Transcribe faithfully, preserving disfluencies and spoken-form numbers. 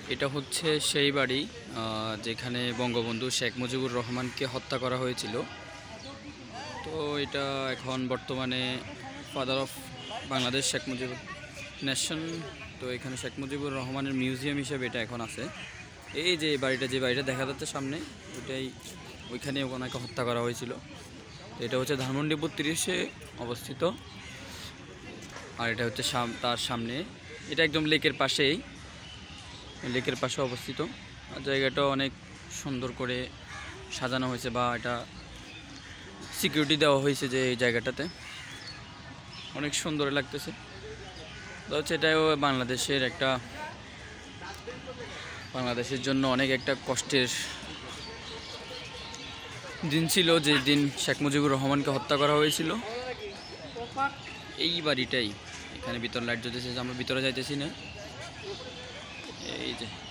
এটা হচ্ছে সেই বাড়ি যেখানে বঙ্গবন্ধু শেখ মুজিবুর রহমানকে হত্যা করা হয়েছিল। তো এটা এখন বর্তমানে father of Bangladesh Sheikh Mujibur nation. তো এখানে শেখ মুজিবুর রহমানের মিউজিয়াম হিসেবে এটা এখন আছে। এই যে বাড়িটা যে বাড়িটা দেখা যাচ্ছে সামনে, ওইটাই ওইখানে ওনাকে হত্যা করা হয়েছিল। তো এটা হচ্ছে ধানমন্ডি বত্রিশে অবস্থিত। আর এটা হচ্ছে তার সামনে, এটা একদম লেকের পাশেই, লেকের পাশে অবস্থিত। আর জায়গাটা অনেক সুন্দর করে সাজানো হয়েছে, বা এটা সিকিউরিটি দেওয়া হয়েছে যে এই জায়গাটাতে অনেক সুন্দর লাগতেছে। তো হচ্ছে এটাও বাংলাদেশের একটা বাংলাদেশের জন্য অনেক একটা কষ্টের দিন ছিল, যে দিন শেখ মুজিবুর রহমানকে হত্যা করা হয়েছিল। এই বাড়িটাই, এখানে ভিতর লাইট জ্বলতেছে, আমরা ভিতরে যাইতেছি না। এই যে